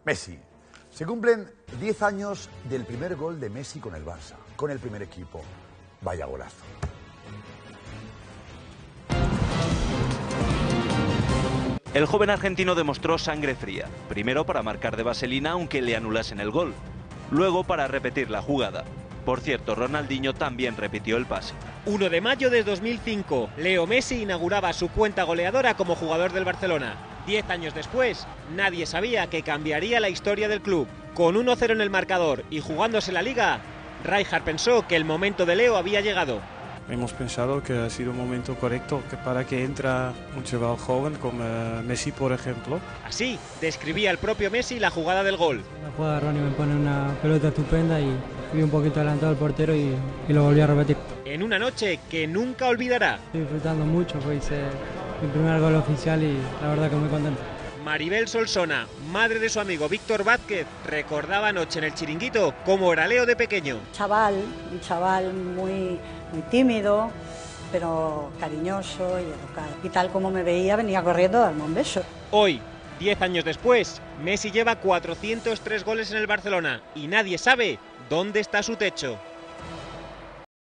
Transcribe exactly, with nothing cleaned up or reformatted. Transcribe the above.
Messi. Se cumplen diez años del primer gol de Messi con el Barça, con el primer equipo. Vaya golazo. El joven argentino demostró sangre fría, primero para marcar de vaselina aunque le anulasen el gol, luego para repetir la jugada. Por cierto, Ronaldinho también repitió el pase. uno de mayo de dos mil cinco, Leo Messi inauguraba su cuenta goleadora como jugador del Barcelona. Diez años después, nadie sabía que cambiaría la historia del club. Con uno cero en el marcador y jugándose la Liga, Rijkaard pensó que el momento de Leo había llegado. Hemos pensado que ha sido un momento correcto que para que entra un chaval joven como Messi, por ejemplo. Así describía el propio Messi la jugada del gol. La jugada de Ronnie me pone una pelota estupenda y fui un poquito adelantado al portero y, y lo volví a repetir. En una noche que nunca olvidará. Estoy disfrutando mucho, pues hice mi primer gol oficial y la verdad que muy contento. Maribel Solsona, madre de su amigo Víctor Vázquez, recordaba anoche en el Chiringuito cómo era Leo de pequeño. Chaval, un chaval muy, muy tímido, pero cariñoso y educado. Y tal como me veía, venía corriendo a darme un beso. Hoy, diez años después, Messi lleva cuatrocientos tres goles en el Barcelona y nadie sabe dónde está su techo.